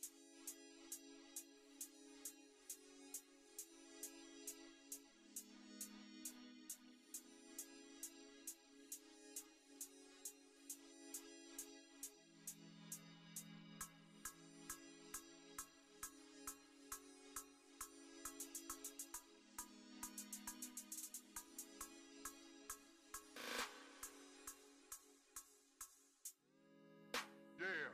Yeah.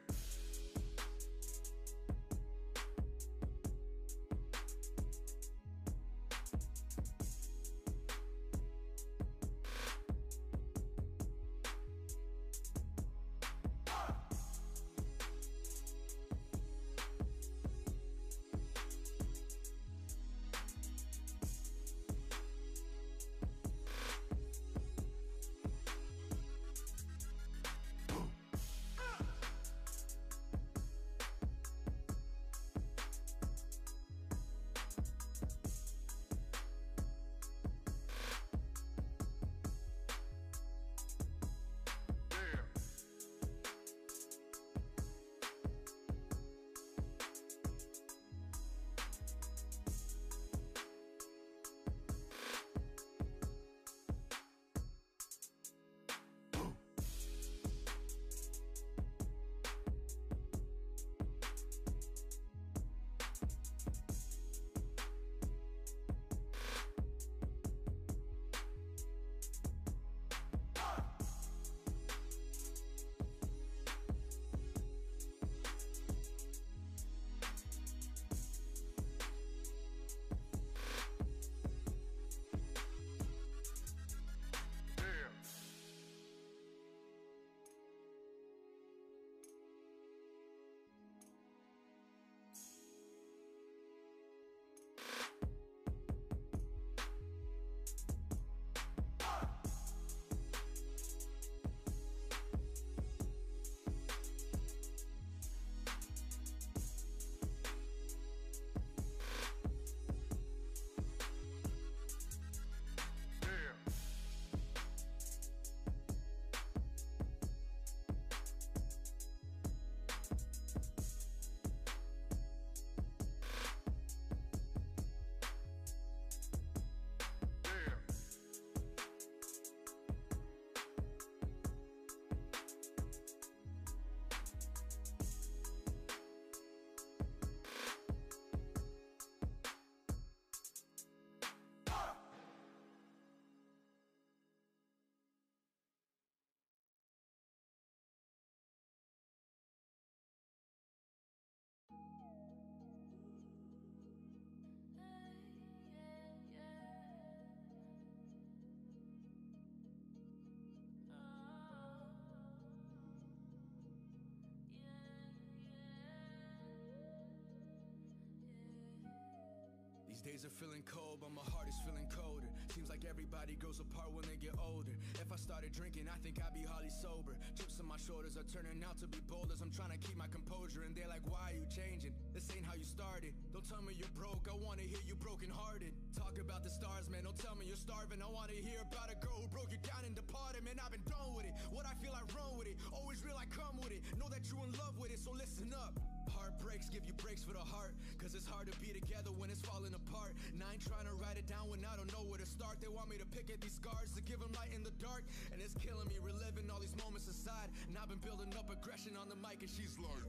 These days are feeling cold, but my heart is feeling colder. Seems like everybody grows apart when they get older. If I started drinking, I think I'd be hardly sober. Chips on my shoulders are turning out to be boulders. I'm trying to keep my composure, and they're like, why are you changing? This ain't how you started. Don't tell me you're broke, I wanna hear you brokenhearted. Talk about the stars, man, don't tell me you're starving. I wanna hear about a girl who broke you down and departed. Man, I've been done with it. What I feel, I run with it. Always real, I come with it. Know that you in love with it, so listen up. Heartbreaks give you breaks for the heart, cause it's hard to be together when it's falling apart. And I ain't trying to write it down when I don't know where to start. They want me to pick at these scars to give them light in the dark, and it's killing me, reliving all these moments aside. And I've been building up aggression on the mic, and she's like,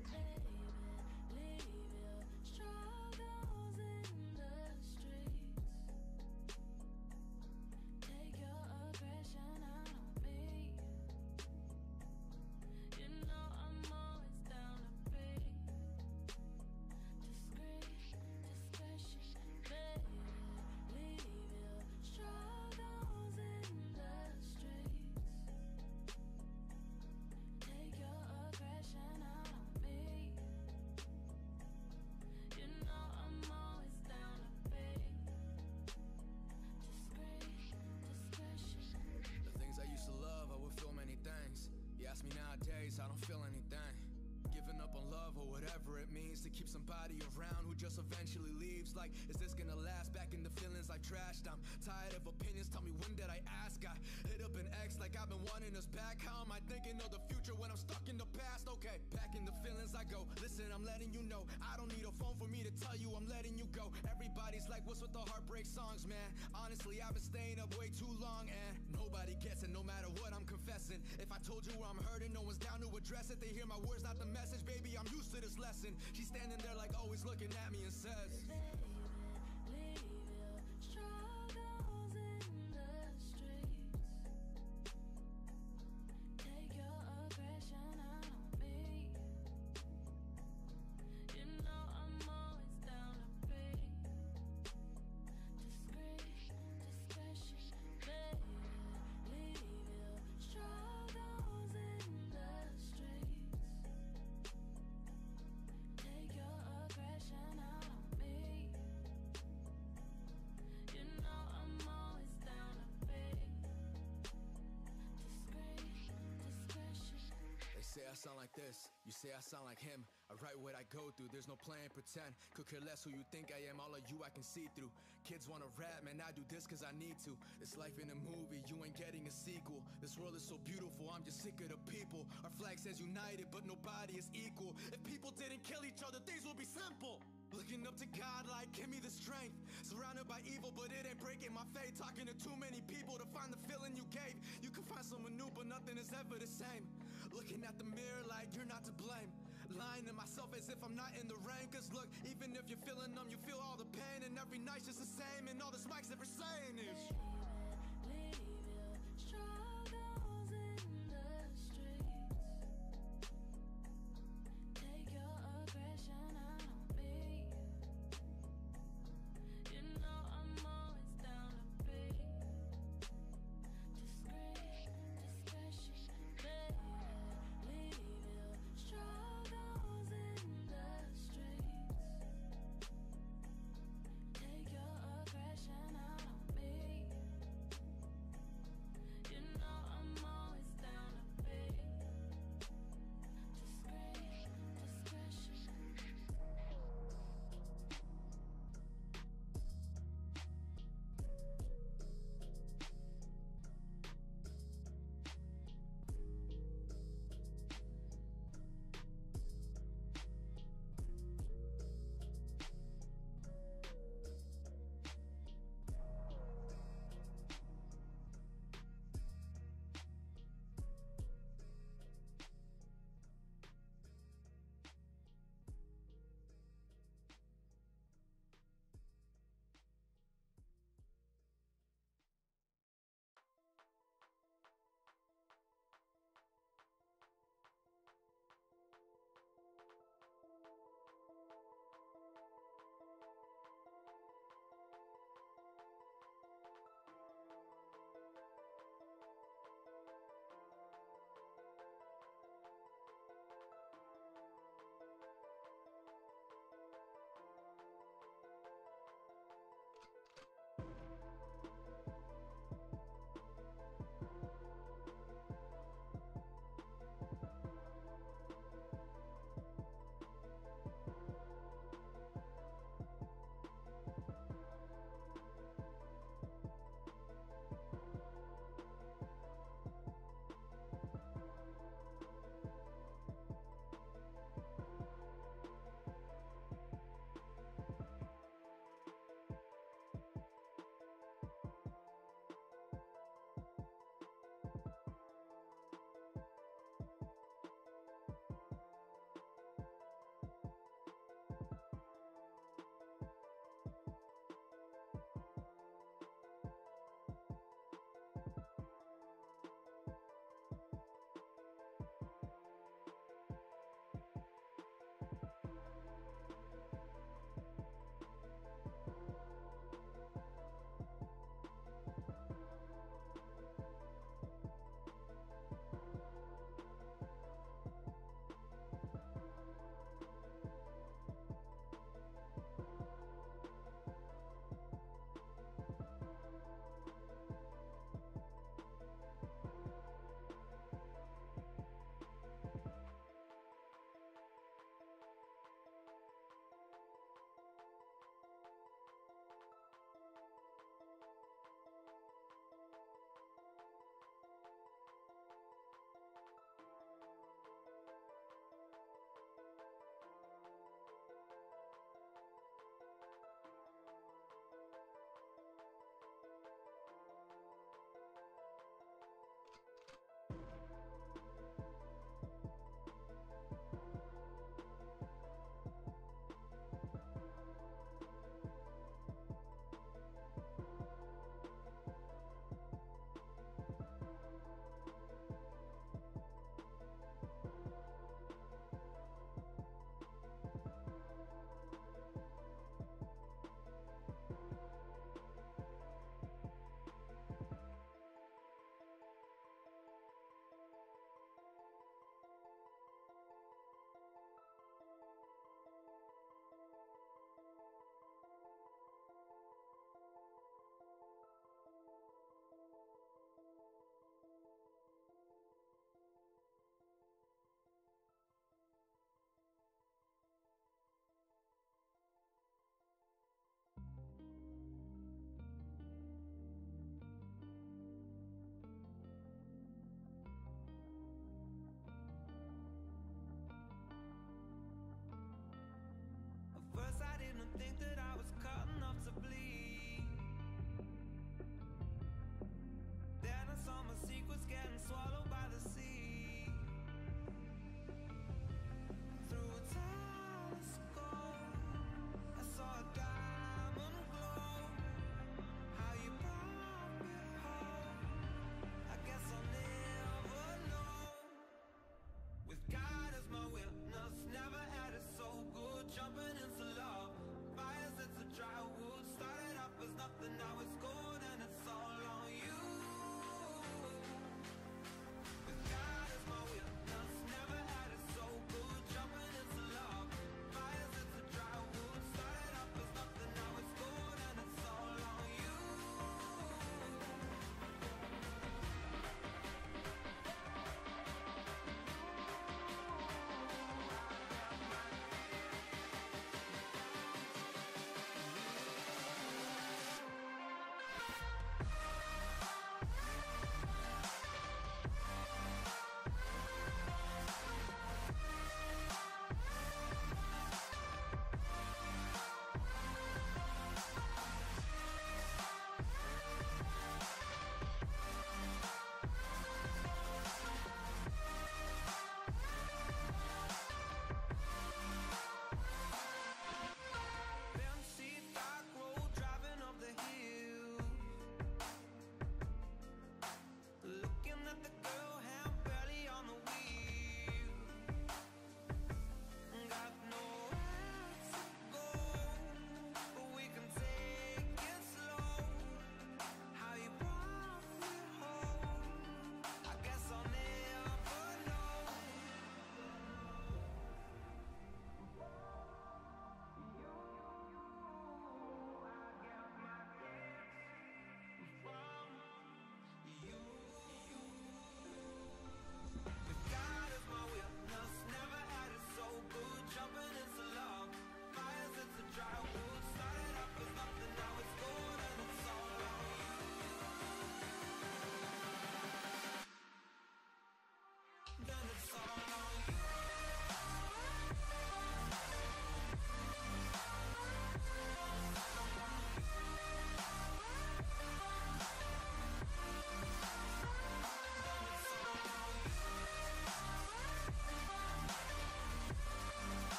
just eventually leaves. Like, is this gonna last? Back in the feelings I trashed. I'm tired of opinions, tell me when did I ask? I hit up an ex like I've been wanting us back. How am I thinking of the future when I'm stuck in the past? Okay, back in the feelings I go. Listen, I'm letting you know, I don't need a phone for me to tell you I'm letting you go. Everybody's like, what's with the heartbreak songs, man? Honestly, I've been staying up way too long, and nobody gets it, no matter what I'm confessing. If I told you I'm hurting, no one's down to address it. They hear my words, not the message. Baby, I'm used to this lesson. She's standing there like always looking at me and says, Leave your struggles in the streets. Take your aggression out on me. You know I'm always down to pay. Discretion, baby. Leave your struggles in the streets. Take your aggression out on me. You know I'm always down to pay. Discretion. they say I sound like this, you say I sound like him. I write what I go through, there's no playing pretend. Could care less who you think I am, all of you I can see through. Kids wanna rap, man, I do this cause I need to. It's life in a movie, you ain't getting a sequel. This world is so beautiful, I'm just sick of the people. Our flag says united, but nobody is equal. If people didn't kill each other, things would be simple. Looking up to God like, give me the strength. Surrounded by evil, but it ain't breaking my faith. Talking to too many people to find the feeling you gave. You can find someone new, but nothing is ever the same. Looking at the mirror like you're not to blame. Lying to myself as if I'm not in the rain. Cause look, even if you're feeling numb, you feel all the pain. And every night's just the same. And all this mic's ever saying is